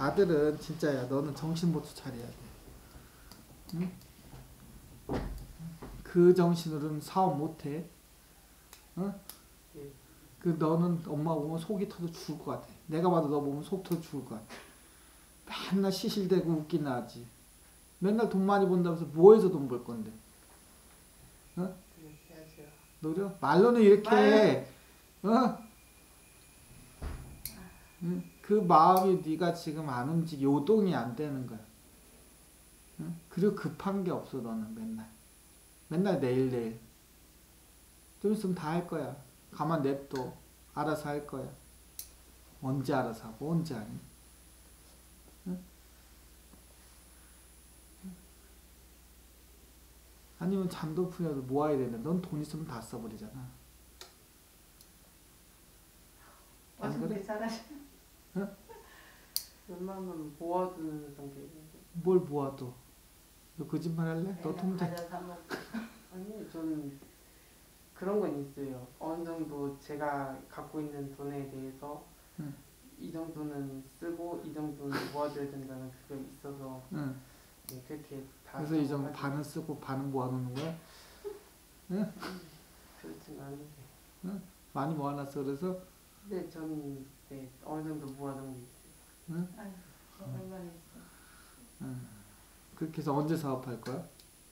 아들은 진짜야. 너는 정신부터 차려야 돼. 응? 그 정신으로는 사업 못해. 응? 그 너는 엄마 보면 속이 터져 죽을 것 같아. 내가 봐도 너 보면 속 터져 죽을 것 같아. 맨날 시실대고 웃기나 하지. 맨날 돈 많이 번다면서 뭐해서 돈 벌 건데? 어? 노려? 말로는 이렇게 어? 응? 그 마음이 네가 지금 안 움직이 요동이 안 되는 거야. 응? 그리고 급한 게 없어 너는 맨날 내일 좀 있으면 다 할 거야. 가만 냅둬. 알아서 할 거야. 언제 알아서 하고 언제 하니? 응? 아니면 잔돈풀이라도 모아야 되는데 넌 돈 있으면 다 써버리잖아. 안 그래? 응? 웬만하면 모아두는 단계인데. 뭘 모아둬? 너 거짓말 할래? 너 통장 아니 저는 그런 건 있어요. 어느 정도 제가 갖고 있는 돈에 대해서 응. 이 정도는 쓰고 이 정도는 모아둬야 된다는 그게 있어서 응. 네, 그렇게 다 그래서 이 정도 반은 쓰고 반은 모아놓는 거야? 응? 그렇진 않은데. 응? 많이 모아놨어 그래서? 네, 저는 네, 어느 정도 모아둔 게 있어요. 응? 아유, 얼마나 있어. 응. 그렇게 해서 언제 사업할 거야?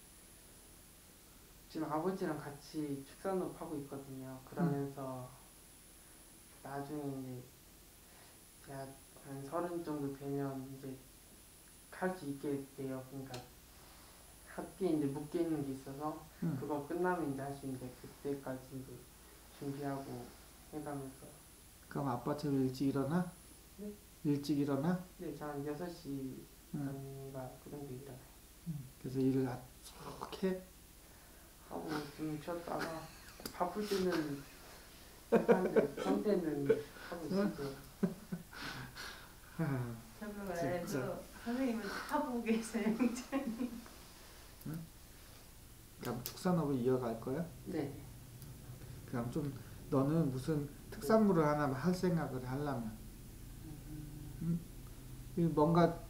지금 아버지랑 같이 축산업 하고 있거든요. 그러면서 나중에 이제 제가 한 30 정도 되면 이제 할 수 있게 돼요. 그러니까 학기에 이제 묶여 있는 게 있어서 그거 끝나면 이제 할 수 있는데 그때까지 이제 준비하고 해가면서. 그럼 아빠처럼 일찍 일어나? 네? 일찍 일어나? 네, 저 한 6시 반인가 그 정도 일어나요. 그래서 일을 쭉 해? 하고 좀 쉬었다가 바쁠 때는 하는데 평소에는 하고 있어요. 저걸 말해도 선생님은 다 보고 계세요, 영찬이. 응? 그럼 축산업을 이어갈 거야? 네. 그럼 좀 너는 무슨 특산물을 하나 할 생각을 하려면 응? 뭔가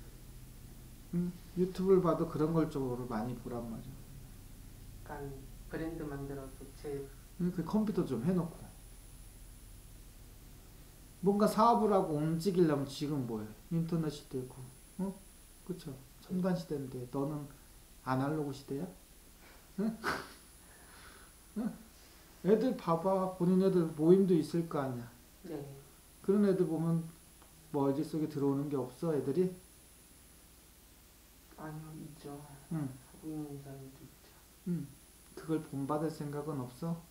유튜브를 봐도 그런 걸 쪽으로 많이 보란 말이야. 약간 브랜드 만들어서 제 그 컴퓨터 좀 해놓고 뭔가 사업을 하고 움직이려면 지금 뭐해? 인터넷 시대고, 어? 그쵸? 첨단 시대인데 너는 아날로그 시대야? 응? 응? 애들 봐봐. 본인 애들 모임도 있을 거 아니야. 네. 그런 애들 보면 머릿속에 들어오는 게 없어 애들이? 아니요, 있죠. 응. 하고 있는 사람도 있죠. 그걸 본받을 생각은 없어?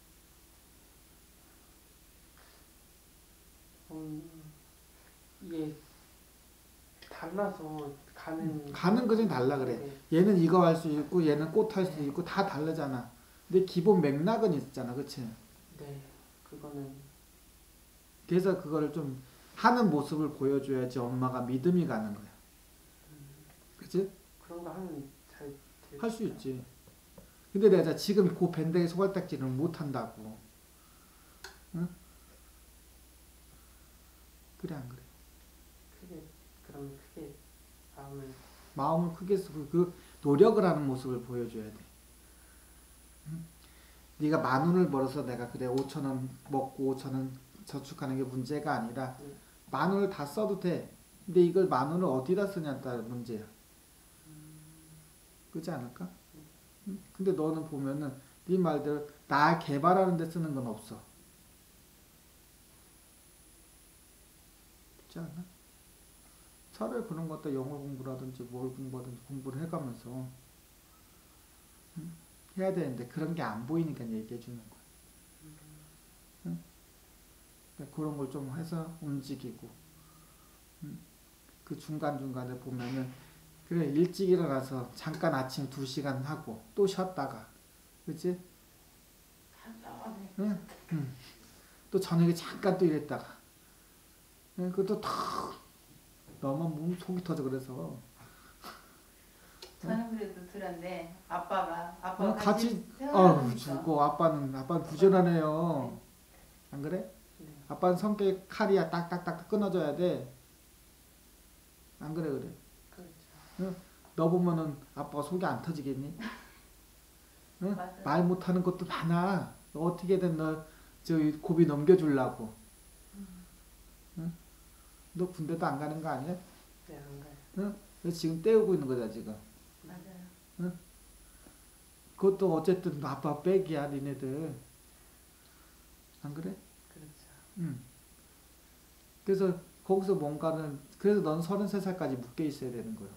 이게 달라서 가는 것이 달라 그래. 네. 얘는 이거 할 수 있고 얘는 꽃 할 수 있고 다 다르잖아. 근데 기본 맥락은 있잖아. 그치? 네. 그거는 그래서 그거를 좀 하는 모습을 보여줘야지 엄마가 믿음이 가는 거야. 그치? 그런 거 하면 잘 할 수 있지. 근데 내가 지금 그 밴드의 소갈딱지는 못 한다고. 응? 그래 안 그래? 그럼 크게 마음을 크게 쓰고 그 노력을 하는 모습을 보여줘야 돼. 응? 네가 10,000원을 벌어서 내가 그래 5,000원 먹고 5,000원 저축하는 게 문제가 아니라 10,000원을 다 써도 돼. 근데 이걸 10,000원을 어디다 쓰냐에 따라 문제야. 그렇지 않을까? 응? 근데 너는 보면은 네 말대로 나 개발하는 데 쓰는 건 없어. 그렇지 않나? 차라리 그런 것 같다. 영어 공부라든지 뭘 공부하든지 공부를 해가면서 해야 되는데 그런 게 안 보이니까 얘기해 주는 거야. 응? 그러니까 그런 걸 좀 해서 움직이고 그 중간중간에 보면은 그래 일찍 일어나서 잠깐 아침 2시간 하고 또 쉬었다가 그치? 응? 응. 또 저녁에 잠깐 또 이랬다가 응? 그것도 탁 너만 몸 속이 터져 그래서 저는 그래도 들었는데 아빠가 같이 생활하면서 주고 아빠는 부지런하네요. 안 그래? 네. 아빠는 성격이 칼이야. 딱딱딱 끊어줘야 돼. 안 그래 그래? 그렇죠. 너 보면은 아빠가 속이 안 터지겠니? 응? 맞아요. 말 못하는 것도 많아. 어떻게든 저 고비 넘겨주려고. 응? 너 군대도 안 가는 거 아니야? 네, 안 가요. 응? 너 지금 때우고 있는 거다 지금. 맞아요. 그것도 어쨌든 아빠 백이야 니네들. 안 그래? 그렇죠. 응. 그래서 거기서 뭔가는 그래서 넌 33살까지 묶여 있어야 되는 거예요.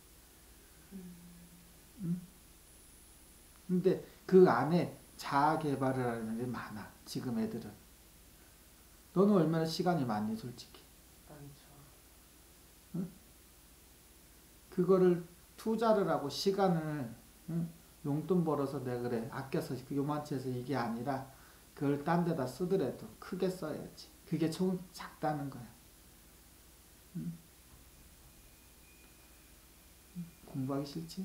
응? 근데 그 안에 자아 개발을 하는 게 많아. 지금 애들은. 너는 얼마나 시간이 많니 솔직히. 많죠. 그거를 투자를 하고 시간을 응? 용돈 벌어서 내가 그래 아껴서 요만치 해서 이게 아니라 그걸 딴 데다 쓰더라도 크게 써야지. 그게 총 작다는 거야. 응? 공부하기 싫지?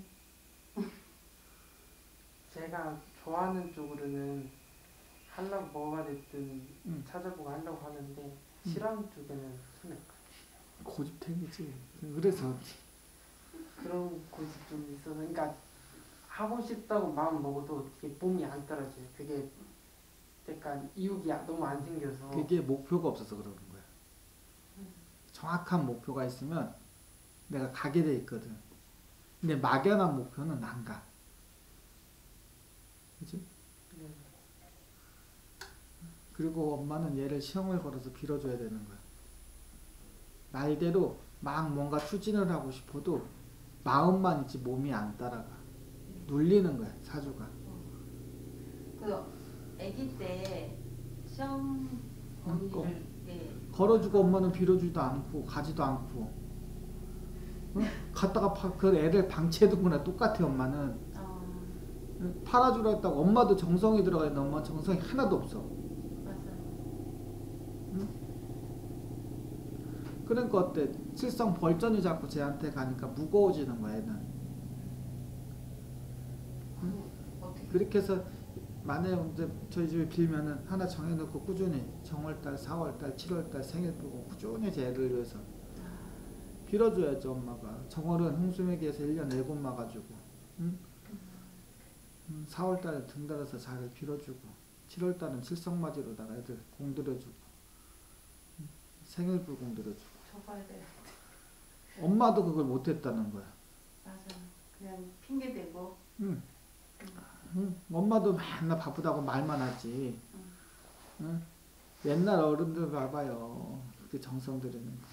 제가 좋아하는 쪽으로는 하려고 뭐가 됐든 찾아보고 하려고 하는데 싫어하는 쪽에는 손해. 고집탱이지. 그래서 그런 고집 좀 있어서 그러니까 하고 싶다고 마음 먹어도 어떻게 몸이 안 따라줘요. 그게 약간 이유가 너무 안 생겨서. 그게 목표가 없어서 그러는 거야. 정확한 목표가 있으면 내가 가게 돼 있거든. 근데 막연한 목표는 안 가. 그치? 네. 그리고 엄마는 얘를 시험을 걸어서 빌어줘야 되는 거야. 말대로 막 뭔가 추진을 하고 싶어도 마음만 있지 몸이 안 따라가. 눌리는 거야, 사주가. 그 아기 때 시험 언니를 걸어주고 엄마는 빌어주지도 않고 가지도 않고. 응? 갔다가 그 애를 방치해둔 똑같아 엄마는. 팔아주라 했다고 엄마도 정성이 들어가 있는데 엄마 정성이 하나도 없어. 맞아요. 응? 그러니까 어때? 실성 벌전이 자꾸 쟤한테 가니까 무거워지는 거야 애는. 응? 그렇게 해서 만약에 이제 저희 집에 빌면은 하나 정해놓고 꾸준히 정월달, 4월달, 7월달 생일 보고 꾸준히 제 애를 위해서 빌어줘야죠 엄마가. 정월은 홍수매기에서 1년 4번 와가지고 응? 4월달에 등달아서 잘 빌어주고 7월달은 칠성맞이로다가 애들 공들여주고 생일불 공들여주고. 줘봐야 돼. 엄마도 그걸 못했다는 거야. 맞아. 그냥 핑계 대고. 응. 엄마도 맨날 바쁘다고 말만 하지. 응? 옛날 어른들 봐봐요. 그렇게 정성 들이는 거.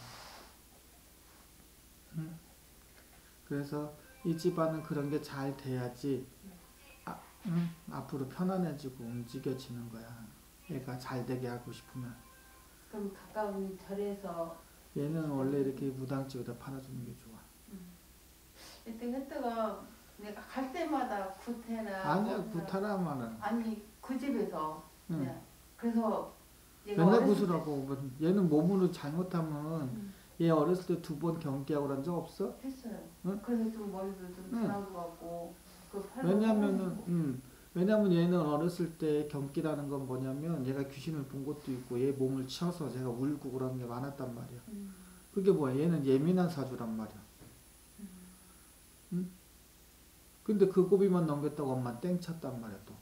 응? 그래서 이 집안은 그런 게 잘 돼야지 앞으로 편안해지고 움직여지는 거야. 얘가 잘 되게 하고 싶으면. 그럼 가까운 절에서 얘는 원래 이렇게 무당집에다 팔아주는 게 좋아. 이때 그때가 내가 갈 때마다 구태나 아니야 구타라마는. 아니 그 집에서 응. 그냥 그래서 얘가 맨날 어렸을 구슬하고 얘는 몸으로 잘못하면 얘 어렸을 때 2번 경기하고 그런 적 없어? 때 했어요. 응? 그래서 좀 머리도 좀 응. 지나고 가고 그 팔도 왜냐면 얘는 어렸을 때 경기라는 건 뭐냐면 얘가 귀신을 본 것도 있고 얘 몸을 치어서 제가 울고 그런 게 많았단 말이야. 그게 뭐야? 얘는 예민한 사주란 말이야. 응? 근데 그 고비만 넘겼다고 엄마 땡 쳤단 말이야 또.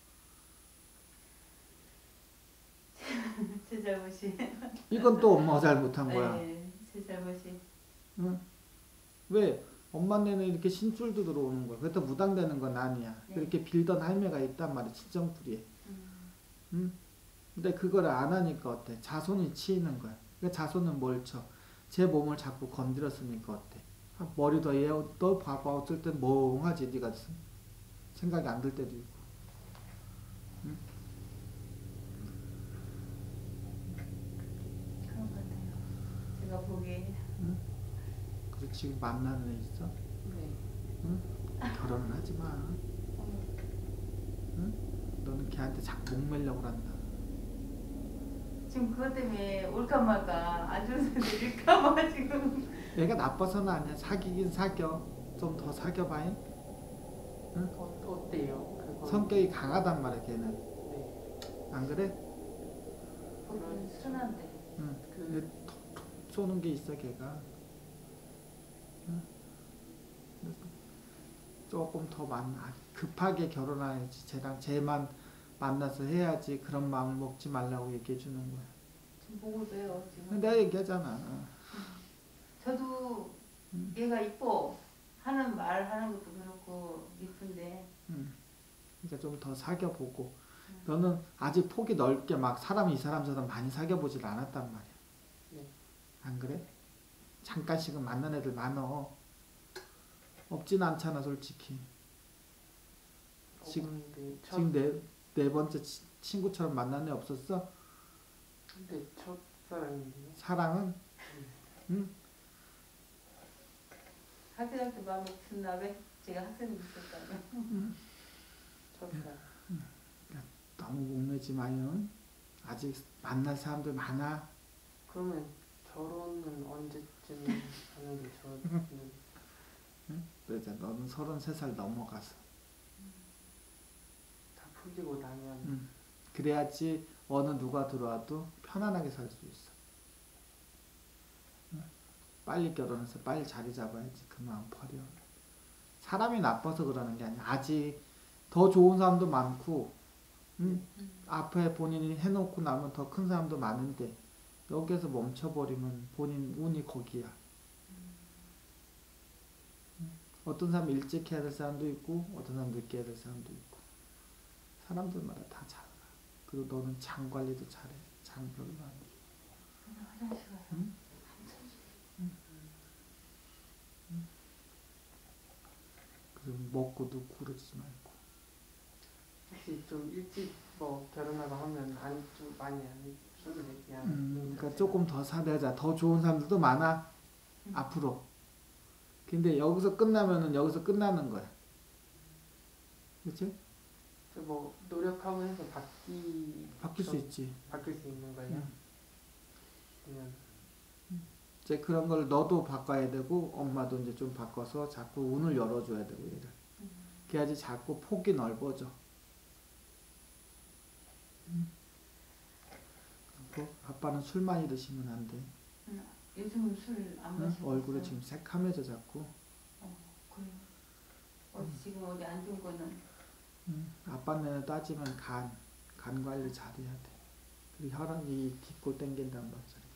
제 잘못이. 이건 또 엄마가 잘못한 거야. 네, 제 잘못이. 응? 왜? 엄마네는 이렇게 신줄도 들어오는 거야. 그렇다고 무당되는 건 아니야. 네. 그렇게 빌던 할매가 있단 말이야. 친정풀이에. 응? 근데 그걸 안 하니까 어때? 자손이 치이는 거야. 그러니까 자손은 뭘 쳐? 제 몸을 자꾸 건드렸으니까 어때? 머리도 너 봐봐. 어쩔 땐 멍하지. 네가 생각이 안 들 때도 있고. 응? 그런 것 같아요. 제가 보기에. 응? 그래서 지금 만나는 애 있어? 네. 응? 결혼을 하지 마. 응? 너는 걔한테 자꾸 목매려고 한다. 지금 그것 때문에 올까 말까 안 좋은 소리 들릴까 봐 지금. 얘가 나빠서는 아니야. 사귀긴 사겨. 좀 더 사겨봐잉. 응? 어때요? 그건? 성격이 강하단 말이야 걔는. 네. 안 그래? 보기엔 순한데. 응. 그 톡톡 쏘는 게 있어 걔가. 조금 더 급하게 결혼해야지. 쟤만 만나서 해야지. 그런 마음을 먹지 말라고 얘기해 주는 거야. 지금 보고도 해요. 지금. 내가 얘기하잖아. 저도 얘가 이뻐 하는 말 하는 것도 그렇고 이쁜데. 그러니까 좀 더 사귀어보고. 너는 아직 폭이 넓게 막 이 사람처럼 많이 사귀어보질 않았단 말이야. 네. 안 그래? 잠깐씩은 만난 애들 많어. 없진 않잖아, 솔직히. 지금 네 번째 친구처럼 만난 애 없었어? 근데 첫사랑인데요. 사랑은? 응? 학교 다닐 때 마음에 든나 봐. 제가 학생이 있었다면. 첫사랑. 너무 목매지 마요. 아직 만날 사람들 많아. 그러면 결혼은 언제쯤 하는 게 저는 그러자 너는 33살 넘어가서. 다 풀리고 나면 그래야지 어느 누가 들어와도 편안하게 살 수 있어. 빨리 결혼해서 빨리 자리 잡아야지. 그 마음 버려. 사람이 나빠서 그러는 게 아니야. 아직 더 좋은 사람도 많고 앞에 본인이 해놓고 나면 더 큰 사람도 많은데 여기에서 멈춰버리면 본인 운이 거기야. 어떤 사람 일찍 해야 될 사람도 있고 어떤 사람 늦게 해야 될 사람도 있고 사람들마다 다 달라. 그리고 너는 장 관리도 잘해. 장 별로 안 줘. 화장실 가서 응? 그리고 먹고도 구르지 말고. 혹시 좀 일찍 뭐 결혼하고 하면 안 좀 많이 안 주는데 그냥 그러니까 조금 더 사대하자. 더 좋은 사람들도 많아. 앞으로. 근데 여기서 끝나면은 여기서 끝나는 거야. 그치? 뭐 노력하고 해서 바뀔 수 있지. 바뀔 수 있는 거예요? 그냥 이제 그런 걸 너도 바꿔야 되고 엄마도 이제 좀 바꿔서 자꾸 운을 열어줘야 되고 얘를. 그래야지 자꾸 폭이 넓어져. 그리고 아빠는 술 많이 드시면 안 돼. 요즘은 술 안 응? 마시고 얼굴에 있어요. 지금 새카매져 자꾸. 그래요. 지금 어디 안 좋은 거는 아빠 내내 따지면 간 관리 잘해야 돼. 그리고 혈압이 딛고 땡긴단 말이야. 이렇게.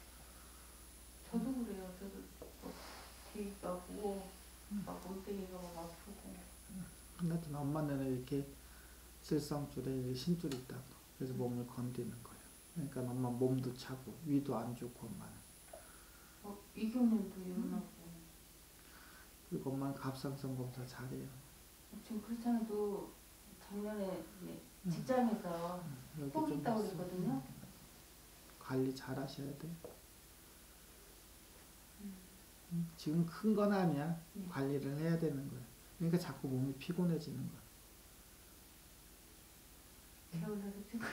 저도 그래요. 저도 뒤가 아프고 막 몸뚱이가 막 아프고. 하여튼 엄마 내내 이렇게 질성줄에 이렇게 심줄이 있다고. 그래서 몸을 건드는 거예요. 그러니까 엄마 몸도 차고 위도 안 좋고 엄마는. 이경님도 일어나고. 그리고 엄마는 갑상선 검사 잘해요. 지금 그렇잖아도 작년에 직장에서 여기 폭 좀 있다고 있어. 그랬거든요. 관리 잘 하셔야 돼. 지금 큰 건 아니야. 관리를 해야 되는 거야. 그러니까 자꾸 몸이 피곤해지는 거야. 개울에서 지금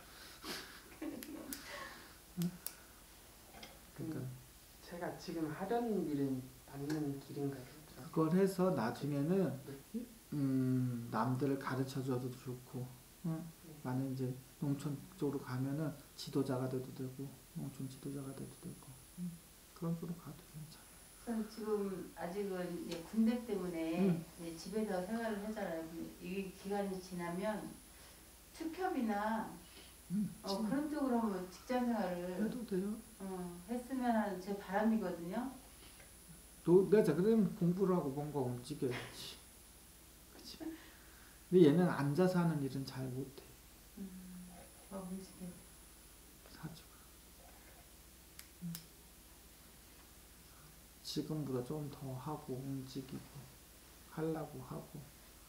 그러니까 제가 지금 하려는 일은 맞는 길인가요? 그걸 해서 나중에는 남들을 가르쳐줘도 좋고, 만약 이제 농촌 쪽으로 가면은 지도자가 돼도 되고, 농촌 지도자가 돼도 되고, 그런 쪽으로 가도 괜찮아. 저는 지금 아직은 이제 군대 때문에 이제 집에서 생활을 하잖아요. 근데 이 기간이 지나면 축협이나 그런 쪽으로 한번 직장 생활을 해도 돼요. 했으면 하는 제 바람이거든요. 내가 그러면 공부를 하고 뭔가 움직여야지. 그치? 근데 얘는 앉아서 하는 일은 잘 못해. 움직여. 사주가. 지금보다 좀 더 하고 움직이고 하려고 하고.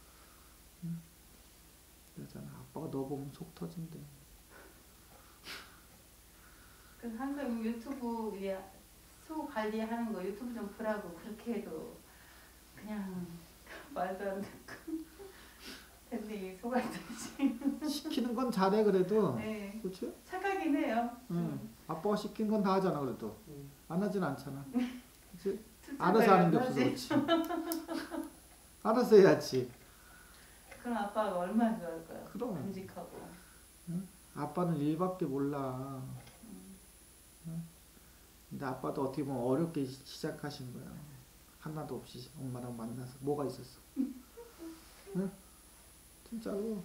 그러잖아. 아빠가 너 보면 속 터진대. 그 항상 유튜브 수 관리하는 거 유튜브 좀 보라고 그렇게 해도 그냥 말도 안 듣고 근데 소가 터지. 시키는 건 잘해 그래도. 네. 그렇지? 착하긴 해요. 아빠가 시킨 건 다 하잖아 그래도. 안 하진 않잖아. 그치? 칭찬 알아서 하는 게 안 없어서 하지. 그렇지. 알아서 해야지. 그럼 아빠가 얼마나 좋아할 거야. 그럼. 듬직하고. 아빠는 일밖에 몰라. 근데 아빠도 어떻게 보면 어렵게 시작하신 거야. 하나도 없이 엄마랑 만나서 뭐가 있었어? 응? 진짜로.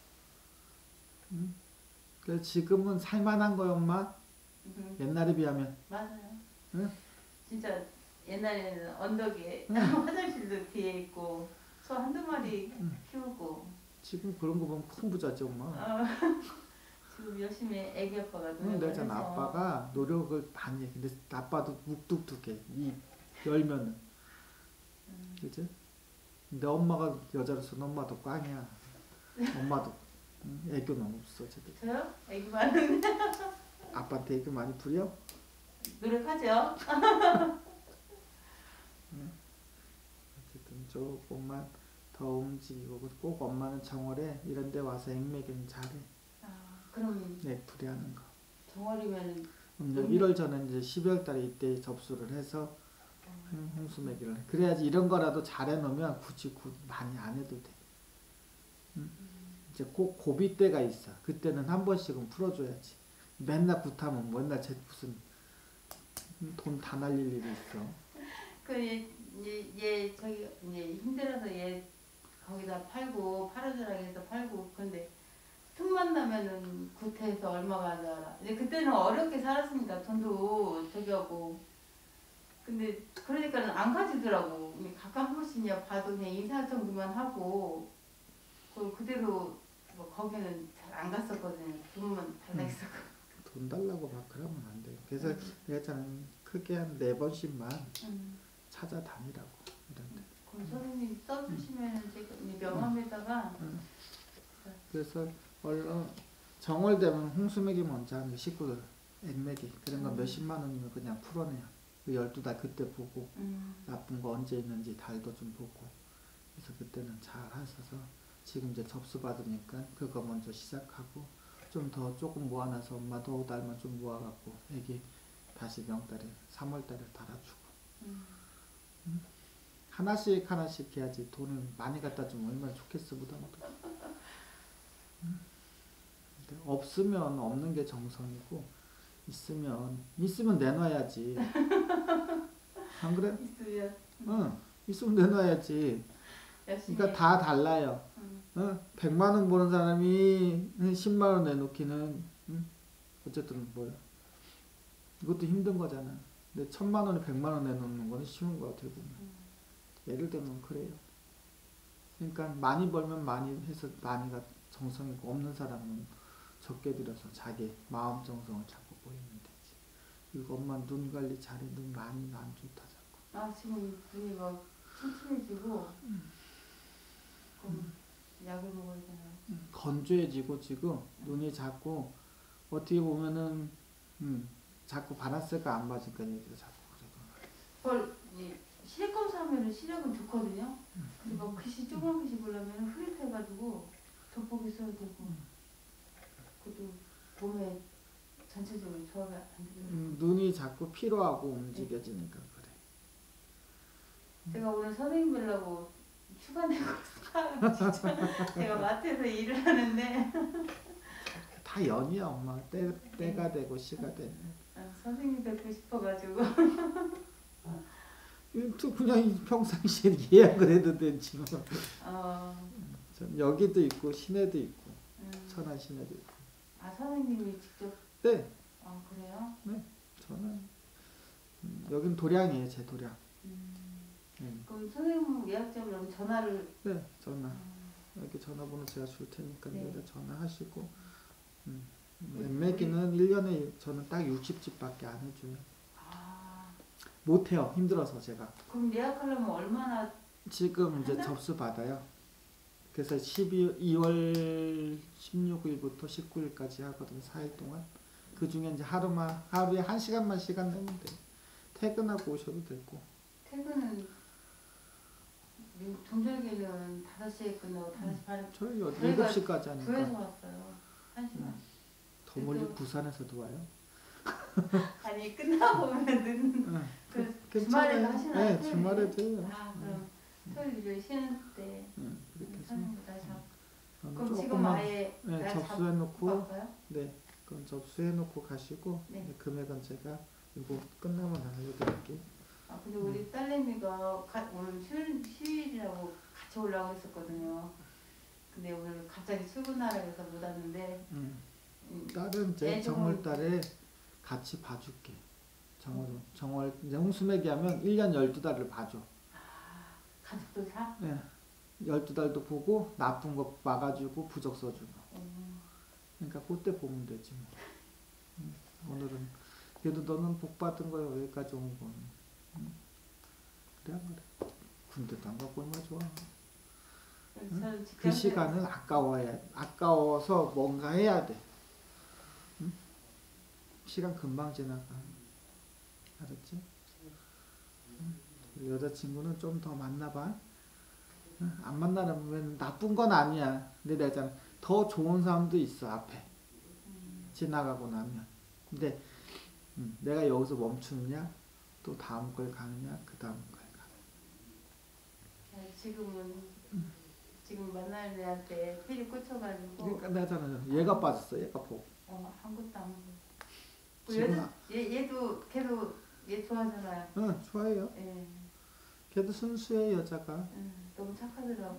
응? 그래서 지금은 살만한 거요, 엄마. 옛날에 비하면. 맞아요. 응? 진짜 옛날에는 언덕에 응. 화장실도 뒤에 있고 소 한두 마리 키우고 지금 그런 거 보면 큰 부자지, 엄마. 지금 열심히 애기 아빠가 응, 노력을 내가 잖아. 해서 아빠가 노력을 많이 해. 근데 아빠도 묵뚝뚝해. 이 열면은. 그치? 내 엄마가 여자로서는 엄마도 꽝이야. 엄마도 애교는 없어. 제대로. 저요? 애기 많은데 아빠한테 애교 많이 부려? 노력하죠. 어쨌든 조금만 더 움직이고 꼭 엄마는 정월에 이런 데 와서 액매기는 잘해. 그럼 넥풀이 하는 거. 정월이면 1월 전에 이제 12월 달에 이때 접수를 해서 홍수매기를 해. 그래야지 이런 거라도 잘해 놓으면 굳이 많이 안 해도 돼. 이제 꼭 고비 때가 있어. 그때는 한 번씩은 풀어줘야지. 맨날 굿하면 맨날 무슨 돈 다 날릴 일이 있어. 얘 저기 이제 힘들어서 얘 거기다 팔아주라고 해서 팔고 근데 틈만 나면은 구태에서 얼마가 하자. 이제 그때는 어렵게 살았으니까 돈도 저기 하고 근데 그러니까는 안 가지더라고. 가끔 한 번씩이냐 봐도 그냥 인사 정도만 하고 그대로 뭐 거기는 잘 안 갔었거든요. 돈만 달라 했었고. 돈 달라고 막 그러면 안 돼. 그래서 내가 참 크게 한 4번씩만 찾아다니라고 이런데. 그럼 선생님 써주시면 제가 명함에다가 그래서 얼른 정월되면 홍수매기 먼저 하는 식구들 액매기 그런 거 몇십만 원이면 그냥 풀어내요. 12달 그때 보고 나쁜 거 언제 있는지 달도 좀 보고 그래서 그때는 잘 하셔서 지금 이제 접수 받으니까 그거 먼저 시작하고 좀 더 조금 모아놔서 엄마도 달만 좀 모아갖고 애기 다시 명달에 3월달에 달아주고 하나씩 해야지. 돈을 많이 갖다 주면 얼마나 좋겠어. 무덤도 없으면 없는 게 정성이고 있으면 내놔야지. 안 그래? 있으면 응, 있으면 내놔야지. 열심히 그러니까 다 달라요. 100만 원 버는 사람이 10만 원 내놓기는 어쨌든 뭐야. 이것도 힘든 거잖아. 근데 1000만 원에 100만 원 내놓는 거는 쉬운 거 어떻게 보면. 예를 들면 그래요. 그러니까 많이 벌면 많이 해서 많이가 정성이고 없는 사람은 적게 들여서 자기 마음 정성을 자꾸 보이면 되지. 이거 엄마 눈 관리 잘해. 눈 많이 안 좋다 자꾸. 지금 눈이 막 침침해지고 약을 먹어야 되나요? 건조해지고 지금 눈이 자꾸 어떻게 보면은 자꾸 바라스가 안 맞으니까 얘기가 자꾸 그래도. 시력 검사하면 시력은 좋거든요. 근데 막 글씨 조그만 글씨 보려면 흐릿해가지고 돋보기 써야 되고 그것도 몸에 전체적으로 조합이 안 되더라고요. 눈이 자꾸 피로하고 움직여지니까 그래. 제가 오늘 선생님 뵈려고 휴가 내고 진짜 제가 마트에서 일을 하는데 다 연이야 엄마. 때가 되고 시가 되네. 선생님 뵙고 싶어가지고 그냥 평상시에 예약을 해도 되지 뭐. 전 여기도 있고 시내도 있고 천안 시내도 있고. 선생님이 직접? 네. 그래요? 네. 저는 여긴 도량이에요. 제 도량. 그럼 선생님 예약 잡으려면 전화를? 네. 전화. 여기 전화번호 제가 줄 테니까 여기다 전화하시고 액매기는 1년에 저는 딱 60집밖에 안 해줘요. 못해요. 힘들어서 제가. 그럼 예약하려면 얼마나? 지금 이제 접수 받아요. 그래서 2월 16일부터 19일까지 하거든요. 4일 동안. 그 중에 이제 하루에 1시간만 시간 내면 돼요. 퇴근하고 오셔도 되고. 퇴근은 종절기는 5시에 끝나고 5시 반에. 저희 7시까지 하니까. 부에서 왔어요. 1시간. 더 멀리 부산에서도 와요. 아니 끝나고 오면은 주말에도 하시나요? 네, 주말에도 해요. 그럼 토요일 일요일 쉬는 때 그렇게 해서 그럼 지금 아예 접수해놓고 그럼 접수해놓고 가시고 금액은 제가 이거 끝나면 알려드릴게요. 근데 우리 딸내미가 오늘 휴일이라고 같이 올라오고 했었거든요. 근데 오늘 갑자기 출근하라 해서 못 왔는데 딸은 이제 정월달에 같이 봐줄게. 정월 이제 홍수매기 하면 1년 12달을 봐줘. 가족들 다? 예. 12달도 보고 나쁜 거 막아주고 부적 써주고. 그러니까 그때 보면 되지 뭐. 오늘은 그래도 너는 복 받은 거야. 여기까지 온 거는. 그래 안 그래? 군대도 안 가고 얼마나 좋아. 그 시간은 아까워서 뭔가 해야 돼. 응? 시간 금방 지나가. 알았지? 응? 여자친구는 좀 더 만나봐. 응? 안 만나면 나쁜 건 아니야. 근데 내가 더 좋은 사람도 있어 앞에. 지나가고 나면. 근데 내가 여기서 멈추느냐, 또 다음 걸 가느냐, 그 다음 걸 가느냐. 지금 만나는 애한테 필이 꽂혀가지고. 그러니까 내가 얘가 빠졌어. 얘가 보고. 아무것도 안 보고. 지금 얘도 걔도 얘 좋아하잖아요. 응, 좋아해요. 예. 걔도 순수해 여자가. 너무 착하더라고.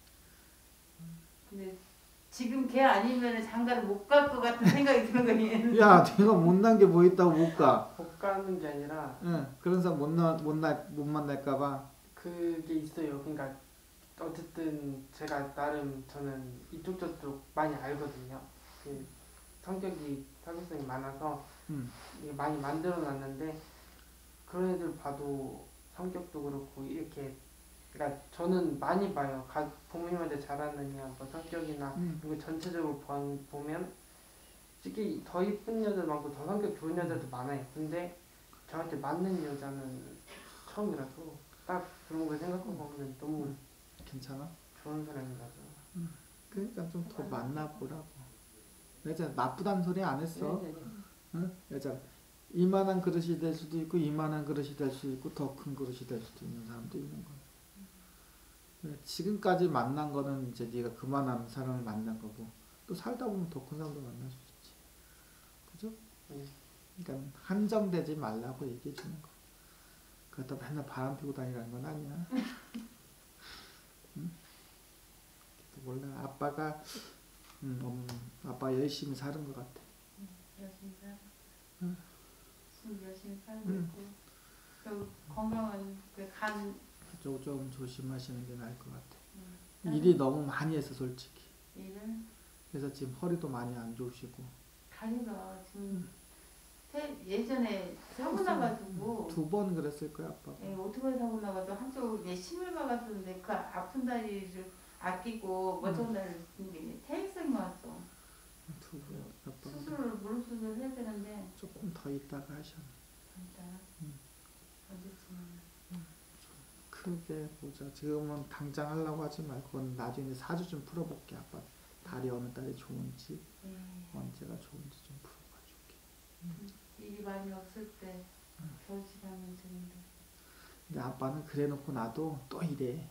근데 지금 걔 아니면 장가를 못 갈 것 같은 생각이 드는 거니. 야, 내가 못난 게 뭐 있다고 못 가. 못 가는 게 아니라 응, 그런 사람 못 만날까봐. 그게 있어요. 그러니까 어쨌든 제가 나름 저는 이쪽 저쪽 많이 알거든요. 그 성격이 사교성이 많아서 이게 많이 만들어놨는데 그런 애들 봐도 성격도 그렇고 이렇게 그러니까 저는 많이 봐요. 부모님한테 잘하느냐 뭐 성격이나 이거 전체적으로 보면 솔직히 더 이쁜 여자도 많고 더 성격 좋은 여자도 많아요. 근데 저한테 맞는 여자는 처음이라서 딱 그런 걸 생각해보면 너무 괜찮아? 좋은 사람이라서. 그러니까 좀 더 만나보라고. 여자 나쁘다는 소리 안 했어. 응? 여자 이만한 그릇이 될 수도 있고 이만한 그릇이 될 수도 있고 더 큰 그릇이 될 수도 있는 사람도 있는 거야. 지금까지 만난 거는 이제 네가 그만한 사람을 만난 거고 또 살다 보면 더 큰 사람도 만날 수 있지. 그죠? 그러니까 한정되지 말라고 얘기해 주는 거. 그렇다고 맨날 바람 피고 다니라는 건 아니야. 응? 몰라. 아빠가 아빠 열심히 사는 것 같아. 열심히 살아. 응. 열심히 살고 있고 또 건강은 간 좀 조심하시는 게 나을 것 같아. 일이 너무 많이 해서 솔직히. 일을 그래서 지금 허리도 많이 안 좋으시고. 다리가 지금 예전에 사고 나가지고 2번 그랬을 거야 아빠가. 예, 오토바이 사고 나가지고 한쪽 심을 박았었는데 그 아픈 다리를 아끼고 멀쩡한 다리를 쓰는 게 퇴행성이 왔어. 2번 아빠가. 수술을 무릎 수술을 해야 되는데 조금 더 있다가 하셔. 일단 언제쯤 크게 보자. 지금은 당장 하려고 하지 말고 그건 나중에 사주 좀 풀어볼게. 아빠 다리 어느 달이 좋은지 언제가 좋은지 좀 풀어봐줄게. 일이 많이 없을 때 겨울 지나면 되는데. 근데 아빠는 그래놓고 나도 또 이래.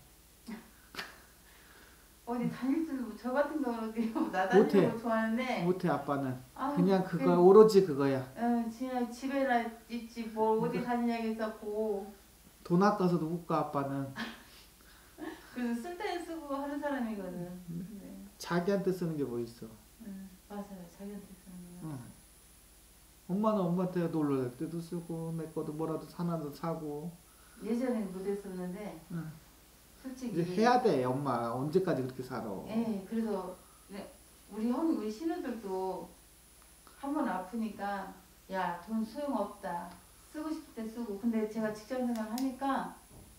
어디 다닐 줄도 저 같은 경우는 나다니는 거 좋아하는데 못해 아빠는. 아우, 그냥 그거 오로지 그거야. 그냥 집에나 있지 뭘 어디 다니냐겠었고. 돈 아까워서도 못 가 아빠는. 그래서 쓸 때 쓰고 하는 사람이거든. 네. 자기한테 쓰는 게 뭐 있어. 맞아요. 자기한테 쓰는 거. 엄마는 엄마한테 놀러 갈 때도 쓰고 내 것도 뭐라도 하나도 사고. 예전엔 못했었는데 솔직히 이제 해야 돼. 엄마 언제까지 그렇게 살아. 예, 그래서 우리 신우들도 한 번 아프니까 야, 돈 소용없다. 쓰고 싶을 때 쓰고. 근데 제가 직장 생활 하니까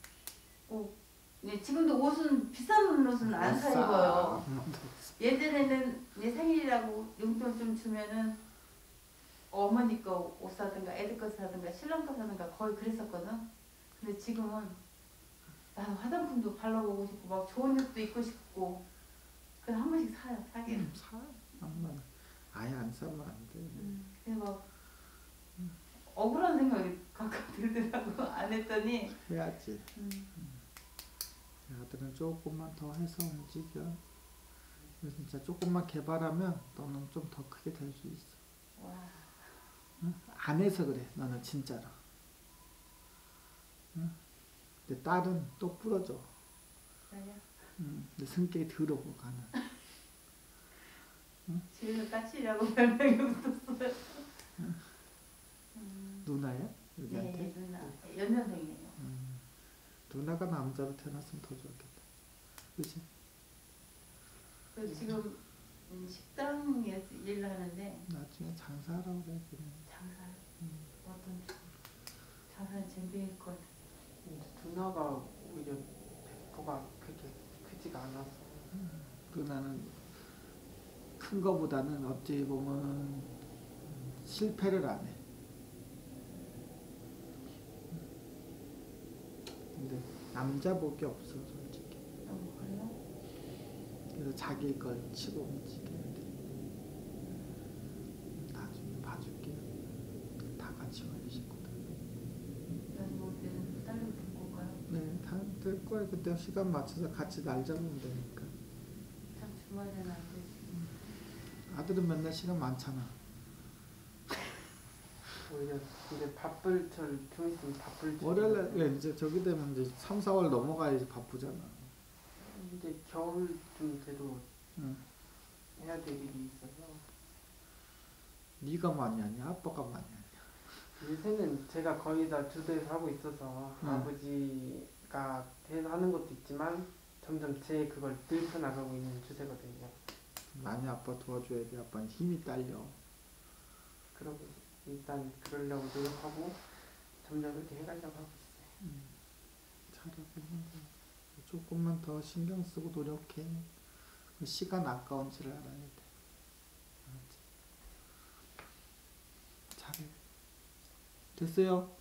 지금도 옷은 비싼 옷은 안 사 입어요. 예전에는 내 생일이라고 용돈 좀 주면은 어머니 거 옷 사든가 애들 거 사든가 신랑 거 사든가 거의 그랬었거든. 근데 지금은 나도 화장품도 발라보고 싶고 막 좋은 옷도 입고 싶고 그래서 한 번씩 사요. 사기는. 사. 엄마는 아예 안 사면 안 돼. 그래서 막 억울한 생각이 가끔 들더라고. 안 했더니 해야지. 아들은 조금만 더 해서 움직여. 진짜 조금만 개발하면 너는 좀 더 크게 될 수 있어. 와. 응? 안 해서 그래. 너는 진짜로. 응? 근데 딸은 또 부러져. 그래요? 근데 성격이 더러워 가는. 집에서 까칠이라고 별명이 붙었어요. 누나야? 여기한테? 네, 누나. 연년생이에요. 누나가 남자로 태어났으면 더 좋았겠다. 그치? 그 지금 식당에서 일을 하는데 나중에 장사하라고 그래. 그냥. 장사 어떤 쪽? 장사는 재미일 것 같아. 누나가 오히려 배포가 그렇게 크지가 않아서 누나는 큰 거보다는 어찌 보면 실패를 안 해. 근데 남자 복이 없어 솔직히. 그래요? 그래서 자기 걸 치고 움직이는데 나중에 봐줄게. 다 같이 와야 싶거든. 난 뭐 때는 딸로 데리고 올까요? 네, 다 될 거야. 그때 시간 맞춰서 같이 날 잡으면 되니까. 참 주말에는 안 되지. 아들은 맨날 시간 많잖아. 오히려 이제 바쁠 좀 있으면 바쁠 줄 월요일날 예, 이제 저기 되면 이제 3, 4월 넘어가야지 바쁘잖아. 이제 겨울쯤 돼도 응. 해야 될 일이 있어서 네가 많이 하냐? 아빠가 많이 하냐? 요새는 제가 거의 다 주도해서 하고 있어서 아버지가 대해서 하는 것도 있지만 점점 제 그걸 늘려 나가고 있는 추세거든요. 많이 아빠 도와줘야 돼. 아빠는 힘이 딸려. 그러고 일단 그러려고 노력하고 점점 이렇게 해가려고 하고 있어요. 잘하고 있는 거야. 조금만 더 신경 쓰고 노력해. 그 시간 아까운지를 알아야 돼. 알았지? 잘해. 됐어요?